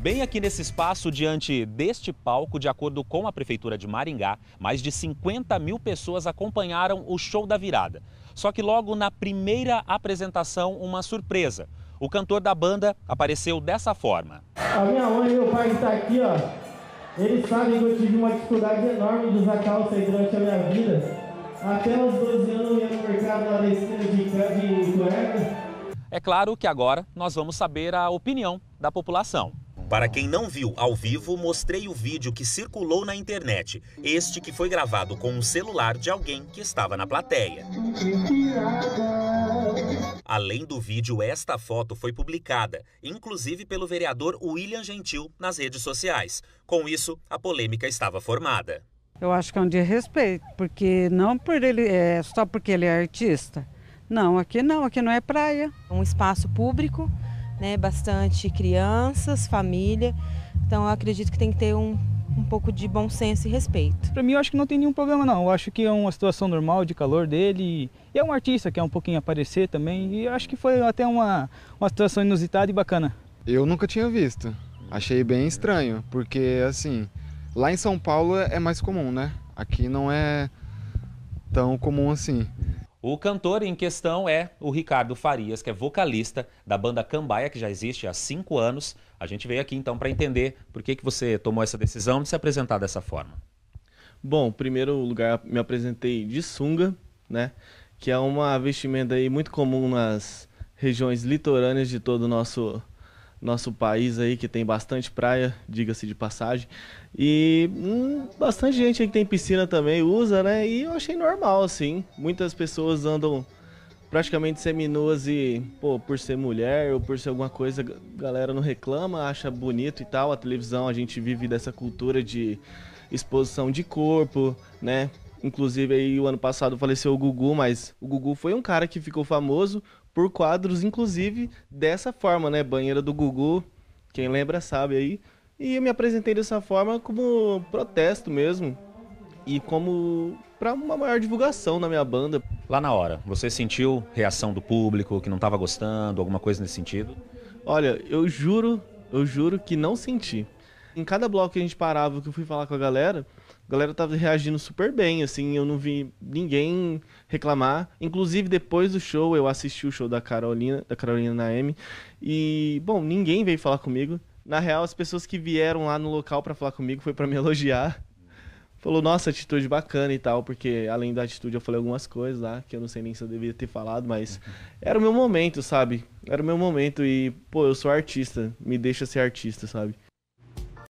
Bem aqui nesse espaço, diante deste palco, de acordo com a Prefeitura de Maringá, mais de 50 mil pessoas acompanharam o show da virada. Só que logo na primeira apresentação, uma surpresa. O cantor da banda apareceu dessa forma. A minha mãe e meu pai que estão aqui, ó, eles sabem que eu tive uma dificuldade enorme de usar calça aí durante a minha vida. Até os 12 anos eu ia no mercado lá da esquina de cueca. É claro que agora nós vamos saber a opinião da população. Para quem não viu ao vivo, mostrei o vídeo que circulou na internet. Este que foi gravado com um celular de alguém que estava na plateia. Além do vídeo, esta foto foi publicada, inclusive pelo vereador William Gentil, nas redes sociais. Com isso, a polêmica estava formada. Eu acho que é um de respeito, porque não por ele, só porque ele é artista. Não, aqui não é praia. Um espaço público, né, bastante crianças, família, então eu acredito que tem que ter um pouco de bom senso e respeito. Para mim eu acho que não tem nenhum problema não, eu acho que é uma situação normal de calor dele, e é um artista que quer um pouquinho aparecer também, e eu acho que foi até uma situação inusitada e bacana. Eu nunca tinha visto, achei bem estranho, porque assim, lá em São Paulo é mais comum, né? Aqui não é tão comum assim. O cantor em questão é o Ricardo Farias, que é vocalista da banda Cambaia, que já existe há 5 anos. A gente veio aqui então para entender por que você tomou essa decisão de se apresentar dessa forma. Bom, em primeiro lugar me apresentei de sunga, né? Que é uma vestimenta aí muito comum nas regiões litorâneas de todo o nosso país aí, que tem bastante praia, diga-se de passagem. E bastante gente aí que tem piscina também usa, né? E eu achei normal, assim. Muitas pessoas andam praticamente seminuas e, pô, por ser mulher ou por ser alguma coisa, a galera não reclama, acha bonito e tal. A televisão, a gente vive dessa cultura de exposição de corpo, né? Inclusive aí o ano passado faleceu o Gugu, mas o Gugu foi um cara que ficou famoso por quadros, inclusive, dessa forma, né? Banheira do Gugu, quem lembra sabe aí. E eu me apresentei dessa forma como protesto mesmo. E como para uma maior divulgação na minha banda. Lá na hora, você sentiu reação do público, que não estava gostando, alguma coisa nesse sentido? Olha, eu juro que não senti. Em cada bloco que a gente parava, que eu fui falar com a galera tava reagindo super bem, assim, eu não vi ninguém reclamar. Inclusive, depois do show, eu assisti o show da Carolina Naemi, e, bom, ninguém veio falar comigo. Na real, as pessoas que vieram lá no local pra falar comigo foi pra me elogiar. Falou, nossa, atitude bacana e tal, porque além da atitude eu falei algumas coisas lá, que eu não sei nem se eu devia ter falado, mas era o meu momento, sabe? Era o meu momento e, pô, eu sou artista, me deixa ser artista, sabe?